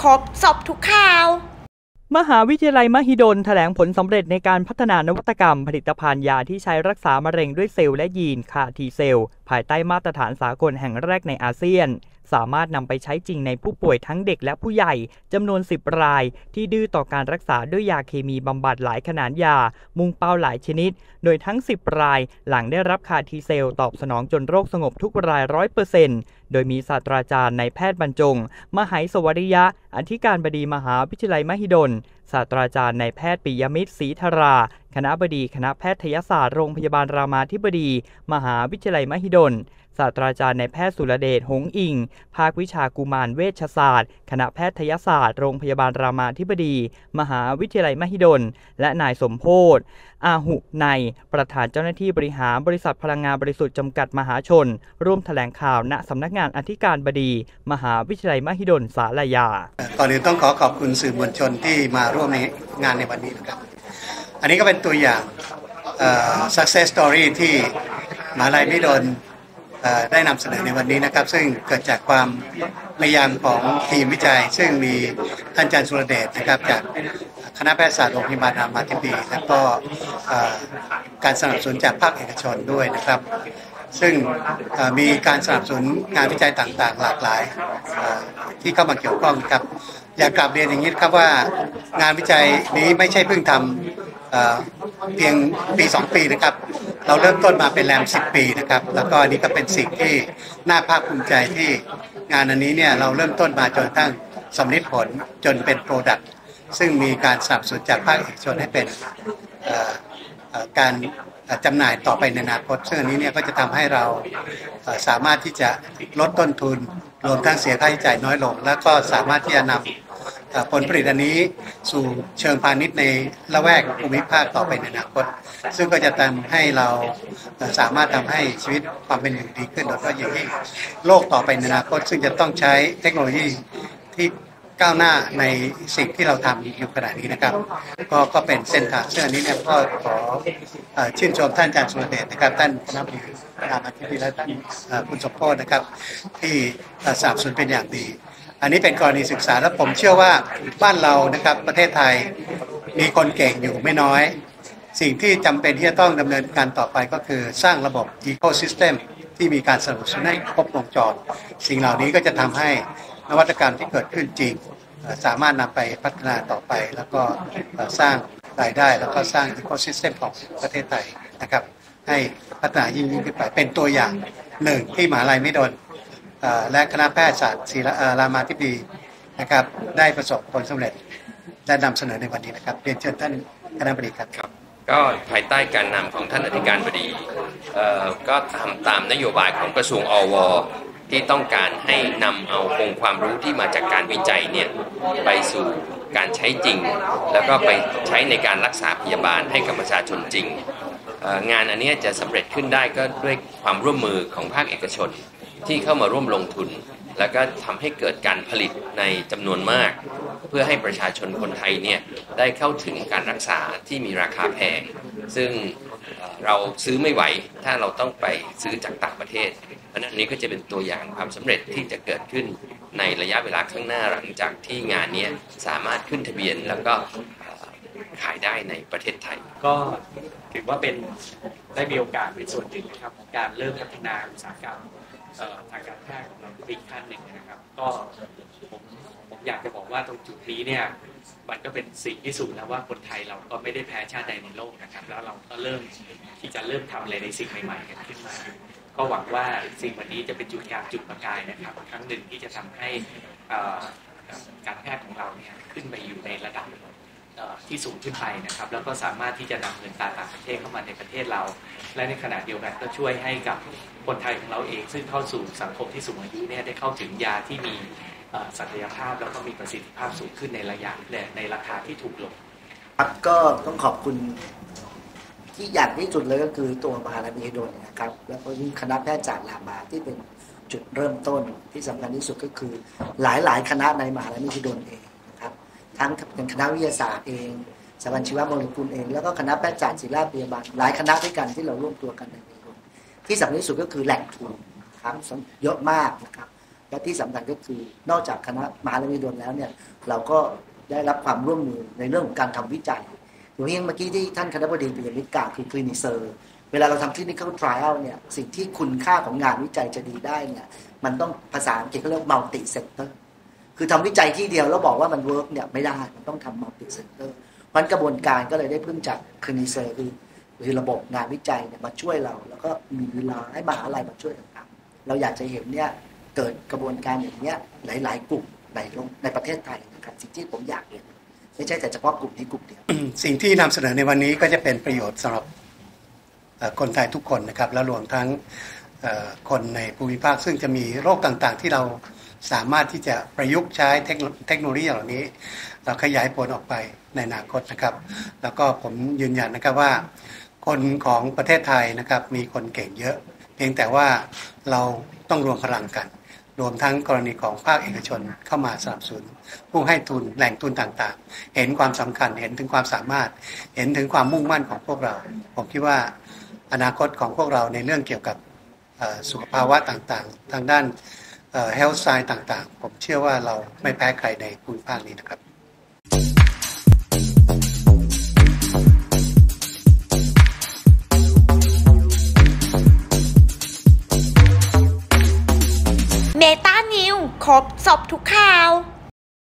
ครบสอบทุกข่าวมหาวิทยาลัยมหิดลแถลงผลสำเร็จในการพัฒนานวัตกรรมผลิตภัณฑ์ยาที่ใช้รักษามะเร็งด้วยเซลล์และยีนคาทีเซลล์ภายใต้มาตรฐานสากลแห่งแรกในอาเซียนสามารถนำไปใช้จริงในผู้ป่วยทั้งเด็กและผู้ใหญ่จำนวน10รายที่ดื้อต่อการรักษาด้วยยาเคมีบำบัดหลายขนาดยามุ่งเป้าหลายชนิดโดยทั้ง10รายหลังได้รับคาทีเซลตอบสนองจนโรคสงบทุกราย 100%โดยมีศาสตราจารย์นายแพทย์บรรจงมหัยสวริยะอธิการบดีมหาวิทยาลัยมหิดลศาสตราจารย์นายแพทย์ปิยมิตรศรีธราคณบดีคณะแพทยศาสตร์โรงพยาบาลรามาธิบดีมหาวิทยาลัยมหิดลศาสตราจารย์นายแพทย์สุรเดชหงส์อิงภาควิชากุมารเวชศาสตร์คณะแพทยศาสตร์โรงพยาบาลรามาธิบดีมหาวิทยาลัยมหิดลและนายสมโพธิ์อาหุในประธานเจ้าหน้าที่บริหารบริษัทพลังงานบริสุทธิ์จำกัดมหาชนร่วมแถลงข่าวณสำนักงานอธิการบดีมหาวิทยาลัยมหิดลศาลายาก่อนอื่นต้องขอบคุณสื่อมวลชนที่มาร่วมในงานในวันนี้นะครับอันนี้ก็เป็นตัวอย่างsuccess story ที่มหาวิทยาลัยมหิดลได้นำเสนอในวันนี้นะครับซึ่งเกิดจากความพยายามของทีมวิจัยซึ่งมีท่านอาจารย์สุรเดชนะครับจากคณะแพทยศาสตร์โรงพยาบาลรามาธิบดีและก็การสนับสนุนจากภาคเอกชนด้วยนะครับซึ่งมีการสนับสนุนงานวิจัยต่างๆหลากหลายที่เข้ามาเกี่ยวข้องครับอยากกลับเรียนอย่างนี้ครับว่างานวิจัยนี้ไม่ใช่เพิ่งทำเพียงปี2ปีนะครับเราเริ่มต้นมาเป็นแรม10ปีนะครับแล้วก็นี่ก็เป็นสิ่งที่น่าภาคภูมิใจที่งานอันนี้เนี่ยเราเริ่มต้นมาจนตั้งสำลิดผลจนเป็นโปรดักต์ซึ่งมีการสนับสนุนจากภาคเอกชนให้เป็นการจำหน่ายต่อไปในอนาคตซึ่งอันนี้เนี่ยก็จะทำให้เราสามารถที่จะลดต้นทุนรวมทั้งเสียค่าใช้จ่ายน้อยลงแล้วก็สามารถที่จะนำผลผลิตอันนี้สู่เชิงพาณิชย์ในละแวกภูมิภาคต่อไปในอนาคตซึ่งก็จะทำให้เราสามารถทำให้ชีวิตความเป็นอยู่ดีขึ้นโดยเฉพาะอย่างยิ่งโลกต่อไปในอนาคตซึ่งจะต้องใช้เทคโนโลยีที่ก้าวหน้าในสิ่งที่เราทำอยู่ขณะนี้นะครับก็เป็นเส้นทางซึ่งอันนี้เนี่ยก็ขอชื่นชมท่านอาจารย์สุรเดชนะครับท่านคณบดีรามาธิบดีและท่านคุณสมโพธิ์นะครับที่สนับสนุนเป็นอย่างดีอันนี้เป็นกรณีศึกษาและผมเชื่อว่าบ้านเรานะครับประเทศไทยมีคนเก่งอยู่ไม่น้อยสิ่งที่จำเป็นที่จะต้องดำเนินการต่อไปก็คือสร้างระบบ Ecosystem ที่มีการสนับสนุนให้ครบวงจรสิ่งเหล่านี้ก็จะทำให้นวัตกรรมที่เกิดขึ้นจริงสามารถนำไปพัฒนาต่อไปแล้วก็สร้างรายได้แล้วก็สร้าง Ecosystem ของประเทศไทยนะครับให้พัฒนายิ่งขึ้นไปเป็นตัวอย่างหนึ่งที่มหาวิทยาลัยมหิดลและคณะแพทยศาสตร์ศิริรามาธิบดีนะครับได้ประสบผลสำเร็จได้นำเสนอในวันนี้นะครับเรียนเชิญท่านคณบดีครับก็ภายใต้การนำของท่านอธิการบดีก็ทำตามนโยบายของกระทรวงอวที่ต้องการให้นำเอาองค์ความรู้ที่มาจากการวิจัยเนี่ยไปสู่การใช้จริงแล้วก็ไปใช้ในการรักษาพยาบาลให้กับประชาชนจริงงานอันนี้จะสำเร็จขึ้นได้ก็ด้วยความร่วมมือของภาคเอกชนที่เข้ามาร่วมลงทุนแล้วก็ทำให้เกิดการผลิตในจำนวนมากเพื่อให้ประชาชนคนไทยเนี่ยได้เข้าถึงการรักษาที่มีราคาแพงซึ่งเราซื้อไม่ไหวถ้าเราต้องไปซื้อจากต่างประเทศเพราะนั้นนี้ก็จะเป็นตัวอย่างความสำเร็จที่จะเกิดขึ้นในระยะเวลาข้างหน้าหลังจากที่งานนี้สามารถขึ้นทะเบียนแล้วก็ขายได้ในประเทศไทยก็ถือว่าเป็นได้มีโอกาสเป็นส่วนหนึ่งนะครับของการเริ่มพัฒนาอุตสาหกรรมทางการแพทย์ของเราอีกขั้นหนึ่งนะครับก็ผมอยากจะบอกว่าตรงจุดนี้เนี่ยมันก็เป็นสิ่งพิสูจน์แล้วว่าคนไทยเราก็ไม่ได้แพ้ชาติใดในโลกนะครับแล้วเราก็เริ่มที่จะเริ่มทำอะไรในสิ่งใหม่ๆกันขึ้นมาก็หวังว่าสิ่งวันนี้จะเป็นจุดประกายนะครับครั้งหนึ่งที่จะทำให้การแพทย์ของเราเนี่ยขึ้นไปอยู่ในระดับที่สูงขึ้นไปนะครับแล้วก็สามารถที่จะนำเงินตราต่างประเทศเข้ามาในประเทศเราและในขณะเดียวกันก็ช่วยให้กับคนไทยของเราเองซึ่งเข้าสู่สังคมที่สูงอายุเนี่ยได้เข้าถึงยาที่มีศักยภาพแล้วก็มีประสิทธิภาพสูงขึ้นในระยะในราคาที่ถูกลงครับก็ต้องขอบคุณที่อย่างที่สุดเลยก็คือตัวมหาวิทยาลัยมหิดลนะครับแล้วก็คณะแพทยศาสตร์รามาที่เป็นจุดเริ่มต้นที่สำคัญที่สุดก็คือหลายๆคณะในมหาวิทยาลัยมหิดลเองนะครับทั้งเป็นคณะวิทยาศาสตร์เองสถาบันชีวโมเลกุลเองแล้วก็คณะแพทยศาสตร์ศิริราชพยาบาลหลายคณะด้วยกันที่เราร่วมตัวกันในมหิดลที่สำคัญที่สุดก็คือแหล่งทุนครับเยอะมากนะครับและที่สำคัญก็คือนอกจากคณะมหาวิทยาลัยมหิดลแล้วเนี่ยเราก็ได้รับความร่วมมือในเรื่องของการทำวิจัยอย่างเช่นเมื่อกี้ที่ท่านคณบดีปิยมิตรกล่าวคือคลินิเซอร์เวลาเราทำ clinical trial เนี่ยสิ่งที่คุณค่าของงานวิจัยจะดีได้เนี่ยมันต้องภาษาอังกฤษเขาเรียก multi center คือทำวิจัยที่เดียวแล้วบอกว่ามันเวิร์กเนี่ยไม่ได้มันต้องทำ multi center มันกระบวนการก็เลยได้พึ่งจากคลินิเซอร์คือระบบงานวิจัยเนี่ยมาช่วยเราแล้วก็มีเวลาให้มหาลัยมาช่วยต่างๆเราอยากจะเห็นเนี่ยเกิดกระบวนการอย่างเนี้ยหลายๆกลุ่มในประเทศไทยนะครับสิ่งที่ผมอยากเห็นไม่ใช่แต่เฉพาะกลุ่มนี้กลุ่มเดียวสิ่งที่นำเสนอในวันนี้ก็จะเป็นประโยชน์สำหรับคนไทยทุกคนนะครับและรวมทั้งคนในภูมิภาคซึ่งจะมีโรคต่างๆที่เราสามารถที่จะประยุกต์ใช้เทคโนโลยีเหล่านี้ขยายผลออกไปในอนาคตนะครับแล้วก็ผมยืนยันนะครับว่าคนของประเทศไทยนะครับมีคนเก่งเยอะเพียงแต่ว่าเราต้องรวมพลังกันรวมทั้งกรณีของภาคเอกชนเข้ามาสนับสนุนผู้ให้ทุนแหล่งทุนต่างๆเห็นความสำคัญเห็นถึงความสามารถเห็นถึงความมุ่งมั่นของพวกเราผมคิดว่าอนาคตของพวกเราในเรื่องเกี่ยวกับสุขภาวะต่างๆทางด้านhealth science ต่างๆผมเชื่อว่าเราไม่แพ้ใครในภูมิภาคนี้นะครับเมตานิวครบสอบทุกข่าว